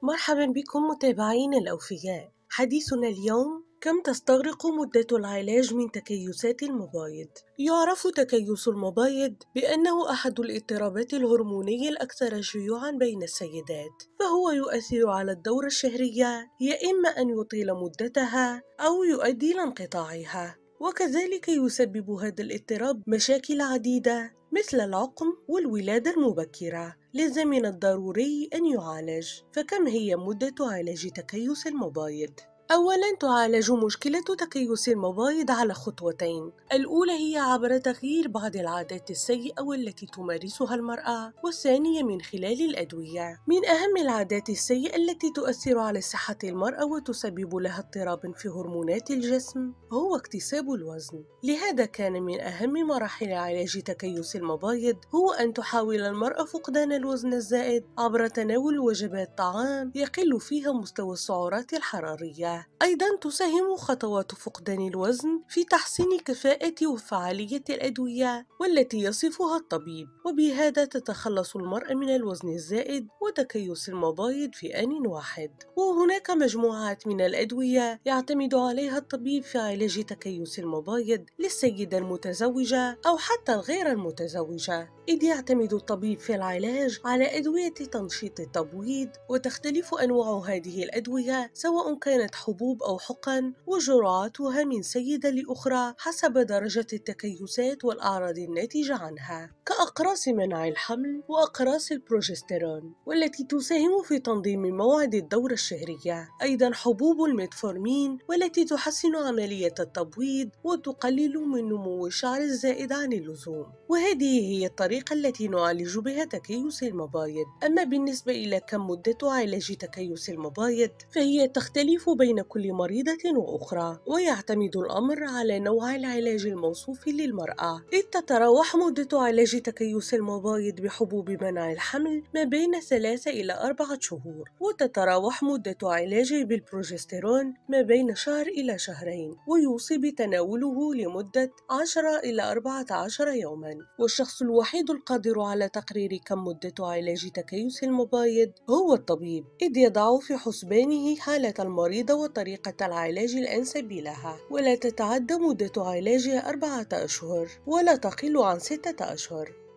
مرحبا بكم متابعين الأوفياء. حديثنا اليوم: كم تستغرق مدة العلاج من تكيسات المبايض؟ يعرف تكيس المبايض بأنه أحد الاضطرابات الهرمونية الأكثر شيوعاً بين السيدات، فهو يؤثر على الدورة الشهرية، يا إما أن يطيل مدتها أو يؤدي إلى انقطاعها. وكذلك يسبب هذا الاضطراب مشاكل عديدة مثل العقم والولادة المبكرة، لذا من الضروري أن يعالج. فكم هي مدة علاج تكيس المبايض؟ أولاً، تعالج مشكلة تكيس المبايض على خطوتين. الأولى هي عبر تغيير بعض العادات السيئة والتي تمارسها المرأة، والثانية من خلال الأدوية. من أهم العادات السيئة التي تؤثر على صحة المرأة وتسبب لها اضطراب في هرمونات الجسم هو اكتساب الوزن. لهذا كان من أهم مراحل علاج تكيس المبايض هو أن تحاول المرأة فقدان الوزن الزائد عبر تناول وجبات طعام يقل فيها مستوى السعرات الحرارية. أيضاً تساهم خطوات فقدان الوزن في تحسين كفاءة وفعالية الأدوية والتي يصفها الطبيب، وبهذا تتخلص المرأة من الوزن الزائد وتكيس المبايض في آن واحد. وهناك مجموعة من الأدوية يعتمد عليها الطبيب في علاج تكيس المبايض للسيدة المتزوجة أو حتى الغير المتزوجة، إذ يعتمد الطبيب في العلاج على أدوية تنشيط التبويض، وتختلف أنواع هذه الأدوية سواء كانت حبوب أو حقن، وجرعاتها من سيدة لأخرى حسب درجة التكيسات والأعراض الناتجة عنها، كأقراص منع الحمل وأقراص البروجستيرون والتي تساهم في تنظيم موعد الدورة الشهرية. أيضاً حبوب الميتفورمين والتي تحسن عملية التبويض وتقلل من نمو الشعر الزائد عن اللزوم. وهذه هي الطريقة التي نعالج بها تكيس المبايض. أما بالنسبة إلى كم مدة علاج تكيس المبايض فهي تختلف بين كل مريضة وأخرى، ويعتمد الأمر على نوع العلاج الموصوف للمرأة، إذ تتراوح مدة علاج تكيس المبايض بحبوب منع الحمل ما بين 3 إلى 4 شهور، وتتراوح مدة علاجه بالبروجستيرون ما بين شهر إلى شهرين، ويوصي بتناوله لمدة 10 إلى 14 يوماً. والشخص الوحيد القادر على تقرير كم مدة علاج تكيس المبايض هو الطبيب، إذ يضع في حسبانه حالة المريضة وطريقة العلاج الأنسب لها، ولا تتعدى مدة علاجها 4 أشهر ولا تقل عن 6 أشهر.